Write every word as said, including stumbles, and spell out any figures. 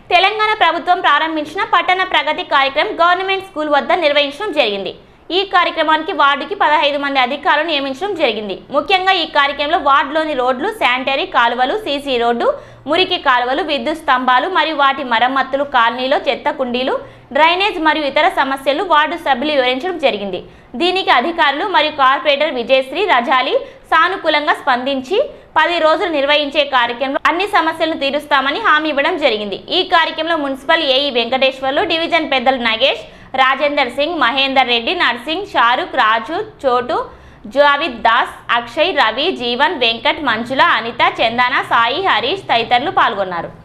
తెలంగాణ ప్రభుత్వం ప్రారంభించిన పట్టణ ప్రగతి కార్యక్రమం గవర్నమెంట్ స్కూల్ వద్ద నిర్వహించడం జరిగింది। ఈ కార్యక్రమానికి వార్డుకి పదహైదు మంది అధికారులను నియమించడం జరిగింది। ముఖ్యంగా ఈ కార్యక్రమంలో వార్డులోని రోడ్లు, శానిటరీ కాలువలు, సీసీ రోడ్డు, మురికి కాలువలు, విద్యుత్ స్తంభాలు మరియు వాటి మరమ్మతులు, కాలనీలో చెత్త కుండీలు, డ్రైనేజ్ మరియు ఇతర సమస్యలు వార్డు సభ్యులు వివరించడం జరిగింది। దీనికి అధికారులు మరియు కార్పొరేటర్ విజయశ్రీ రజాలి సానుకూలంగా స్పందించి పది రోజులు నిర్వహించే కార్యక్రమంలో అన్ని సమస్యలను తీరుస్తామని హామీ ఇవ్వడం జరిగింది। ఈ కార్యక్రమంలో మున్సిపల్ ఏఈ వెంకటేశ్వర్లు, డివిజన్ పెద్దలు నగేష్, రాజేందర్ సింగ్, మహేందర్ రెడ్డి, నర్సింగ్, షారుక్, రాజు, చోటు, జావిద్ దాస్, అక్షయ్, రవి, జీవన్, వెంకట్, మంజుల, అనిత, చందన, సాయి, హరీష్ తదితరులు పాల్గొన్నారు।